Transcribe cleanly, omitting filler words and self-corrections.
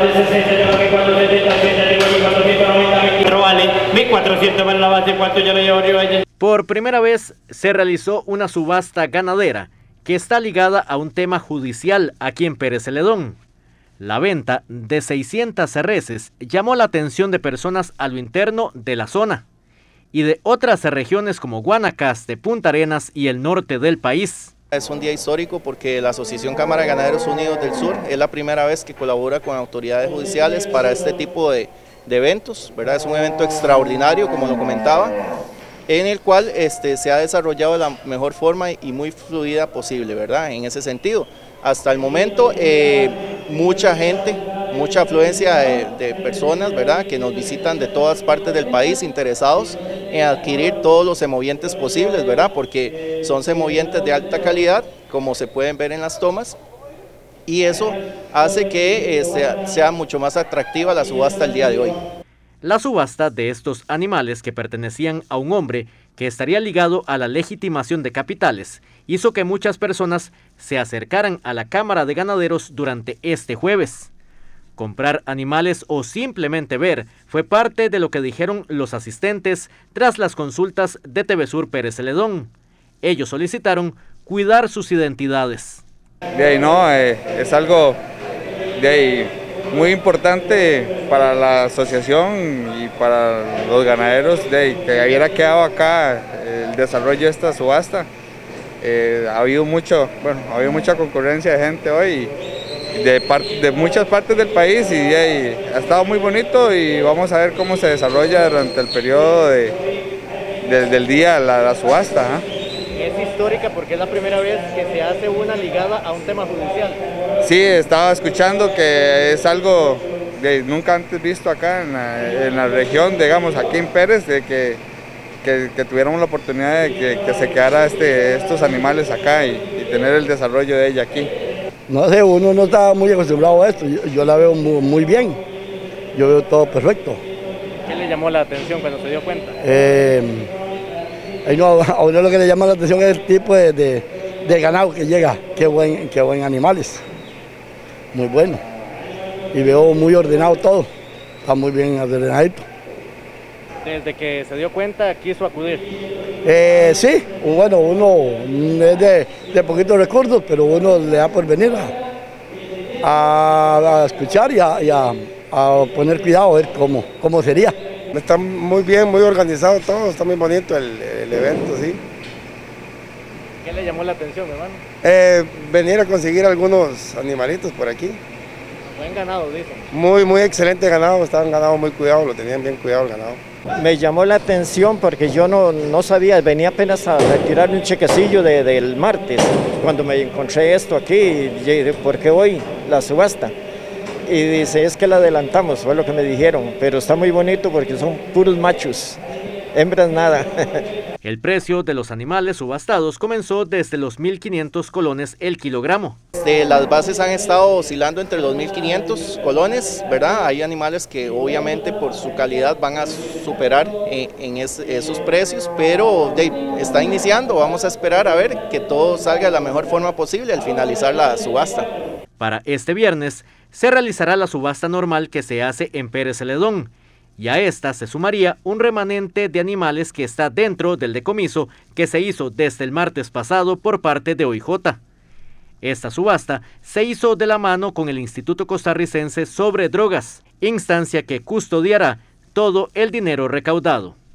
de 60, lleva que 477, tengo aquí 490, pero vale, 1400 para la base, ¿cuánto yo le llevo arriba? Por primera vez se realizó una subasta ganadera que está ligada a un tema judicial aquí en Pérez Celedón. La venta de 600 reses llamó la atención de personas a lo interno de la zona y de otras regiones como Guanacaste, Punta Arenas y el norte del país. Es un día histórico porque la Asociación Cámara de Ganaderos Unidos del Sur es la primera vez que colabora con autoridades judiciales para este tipo de eventos, ¿verdad? Es un evento extraordinario, como lo comentaba, en el cual se ha desarrollado de la mejor forma y muy fluida posible, ¿verdad? En ese sentido, hasta el momento mucha gente, mucha afluencia de personas, ¿verdad? Que nos visitan de todas partes del país interesados en adquirir todos los semovientes posibles, ¿verdad? Porque son semovientes de alta calidad, como se pueden ver en las tomas, y eso hace que sea mucho más atractiva la subasta el día de hoy. La subasta de estos animales que pertenecían a un hombre que estaría ligado a la legitimación de capitales hizo que muchas personas se acercaran a la Cámara de Ganaderos durante este jueves. Comprar animales o simplemente ver fue parte de lo que dijeron los asistentes tras las consultas de TV Sur Pérez Celedón. Ellos solicitaron cuidar sus identidades. De ahí no, es algo de ahí muy importante para la asociación y para los ganaderos de ahí, que hubiera quedado acá el desarrollo de esta subasta. Ha habido mucha concurrencia de gente hoy de muchas partes del país y de ahí ha estado muy bonito y vamos a ver cómo se desarrolla durante el periodo del día la subasta. Es histórica porque es la primera vez que se hace una ligada a un tema judicial. Sí, estaba escuchando que es algo nunca antes visto acá en la región, digamos aquí en Pérez, de que tuviéramos la oportunidad de que se quedara estos animales acá y tener el desarrollo de ella aquí. No sé, uno no está muy acostumbrado a esto, yo la veo muy bien, yo veo todo perfecto. ¿Qué le llamó la atención cuando se dio cuenta? A uno lo que le llama la atención es el tipo de ganado que llega, qué buen animales, muy bueno. Y veo muy ordenado todo, está muy bien ordenadito. Desde que se dio cuenta quiso acudir. Sí, bueno, uno es de poquitos recursos, pero uno le da por venir a escuchar y a poner cuidado a ver cómo sería. Está muy bien, muy organizado todo, está muy bonito el evento, sí. ¿Qué le llamó la atención, hermano? Venir a conseguir algunos animalitos por aquí. Buen ganado, dicen. Muy excelente ganado, estaban ganado muy cuidado, lo tenían bien cuidado el ganado. Me llamó la atención porque yo no sabía, venía apenas a retirarme un chequecillo del martes, cuando me encontré esto aquí, y dije, ¿por qué hoy la subasta? Y dice, es que la adelantamos, fue lo que me dijeron, pero está muy bonito porque son puros machos, hembras nada. El precio de los animales subastados comenzó desde los 1.500 colones el kilogramo. Las bases han estado oscilando entre los 1.500 colones, ¿verdad? Hay animales que obviamente por su calidad van a superar en esos precios, pero está iniciando, vamos a esperar a ver que todo salga de la mejor forma posible al finalizar la subasta. Para este viernes se realizará la subasta normal que se hace en Pérez Celedón, y a esta se sumaría un remanente de animales que está dentro del decomiso que se hizo desde el martes pasado por parte de OIJ. Esta subasta se hizo de la mano con el Instituto Costarricense sobre Drogas, instancia que custodiará todo el dinero recaudado.